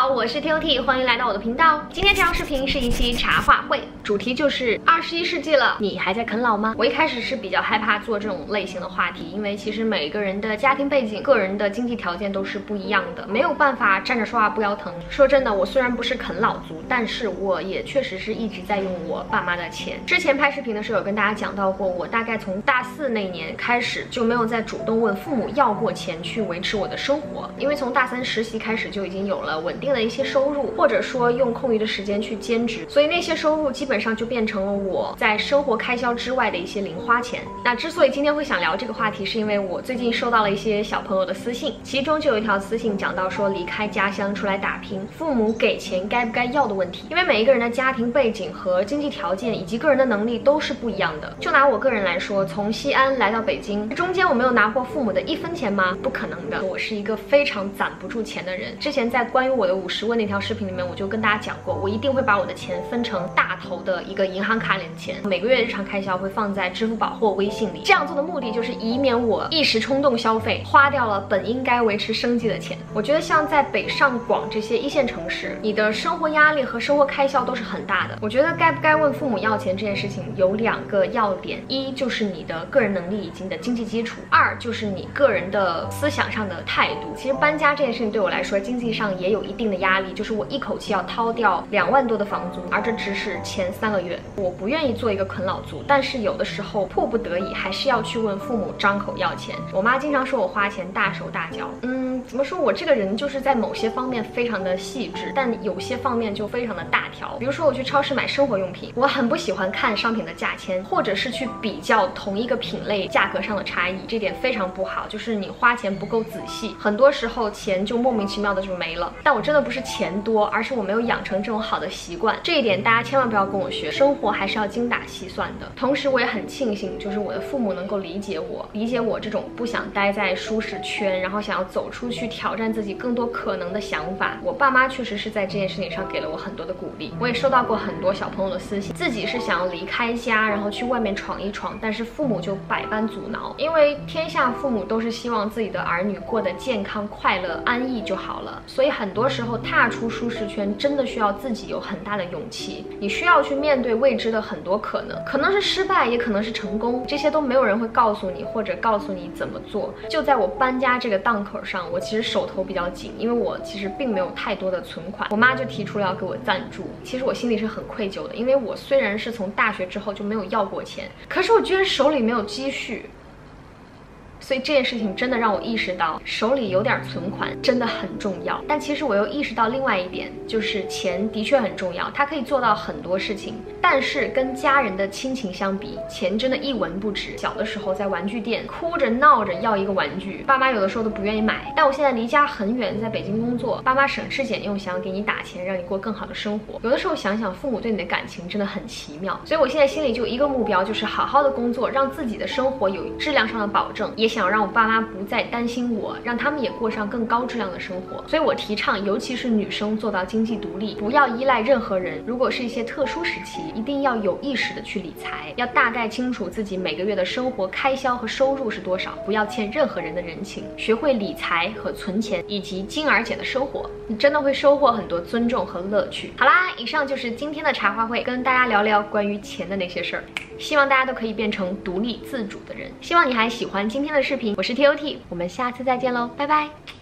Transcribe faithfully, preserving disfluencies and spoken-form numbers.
我是 T O T， 欢迎来到我的频道。今天这条视频是一期茶话会，主题就是二十一世纪了，你还在啃老吗？我一开始是比较害怕做这种类型的话题，因为其实每个人的家庭背景、个人的经济条件都是不一样的，没有办法站着说话不腰疼。说真的，我虽然不是啃老族，但是我也确实是一直在用我爸妈的钱。之前拍视频的时候有跟大家讲到过，我大概从大四那年开始就没有再主动问父母要过钱去维持我的生活，因为从大三实习开始就已经有了稳定的一些收入，或者说用空余的时间去兼职，所以那些收入基本上就变成了我在生活开销之外的一些零花钱。那之所以今天会想聊这个话题，是因为我最近收到了一些小朋友的私信，其中就有一条私信讲到说离开家乡出来打拼，父母给钱该不该要的问题。因为每一个人的家庭背景和经济条件以及个人的能力都是不一样的。就拿我个人来说，从西安来到北京，中间我没有拿过父母的一分钱吗？不可能的，我是一个非常攒不住钱的人。之前在关于我的五十问那条视频里面，我就跟大家讲过，我一定会把我的钱分成大头的一个银行卡里的钱，每个月日常开销会放在支付宝或微信里。这样做的目的就是以免我一时冲动消费，花掉了本应该维持生计的钱。我觉得像在北上广这些一线城市，你的生活压力和生活开销都是很大的。我觉得该不该问父母要钱这件事情有两个要点，一就是你的个人能力以及你的经济基础，二就是你个人的思想上的态度。其实搬家这件事情对我来说，经济上也有一定的压力，就是我一口气要掏掉两万多的房租，而这只是前三个月。我不愿意做一个啃老族，但是有的时候迫不得已还是要去问父母张口要钱。我妈经常说我花钱大手大脚，嗯，怎么说，我这个人就是在某些方面非常的细致，但有些方面就非常的大条。比如说我去超市买生活用品，我很不喜欢看商品的价签，或者是去比较同一个品类价格上的差异，这点非常不好，就是你花钱不够仔细，很多时候钱就莫名其妙的就没了。但我真的不是钱多，而是我没有养成这种好的习惯，这一点大家千万不要跟我学，生活还是要精打细算的。同时我也很庆幸，就是我的父母能够理解我，理解我这种不想待在舒适圈，然后想要走出去挑战自己更多可能的想法。我爸妈确实是在这件事情上给了我很多的鼓励。我也收到过很多小朋友的私信，自己是想要离开家，然后去外面闯一闯，但是父母就百般阻挠，因为天下父母都是希望自己的儿女过得健康、快乐、安逸就好了。所以很多时候踏出舒适圈真的需要自己有很大的勇气，你需要去面对未知的很多可能，可能是失败，也可能是成功，这些都没有人会告诉你，或者告诉你怎么做。就在我搬家这个档口上，我其实手头比较紧，因为我其实并没有太多的存款，我妈就提出了要给我赞助。其实我心里是很愧疚的，因为我虽然是从大学之后就没有要过钱，可是我居然手里没有积蓄。所以这件事情真的让我意识到，手里有点存款真的很重要。但其实我又意识到另外一点，就是钱的确很重要，它可以做到很多事情，但是跟家人的亲情相比，钱真的一文不值。小的时候在玩具店哭着闹着要一个玩具，爸妈有的时候都不愿意买。但我现在离家很远，在北京工作，爸妈省吃俭用想要给你打钱，让你过更好的生活。有的时候想想，父母对你的感情真的很奇妙。所以我现在心里就有一个目标，就是好好的工作，让自己的生活有质量上的保证，也想让我爸妈不再担心我，让他们也过上更高质量的生活。所以我提倡，尤其是女生做到经济独立，不要依赖任何人。如果是一些特殊时期，一定要有意识的去理财，要大概清楚自己每个月的生活开销和收入是多少，不要欠任何人的人情，学会理财和存钱，以及精而简的生活，你真的会收获很多尊重和乐趣。好啦，以上就是今天的茶话会，跟大家聊聊关于钱的那些事儿。希望大家都可以变成独立自主的人。希望你还喜欢今天的视频，我是 T O T， 我们下次再见喽，拜拜。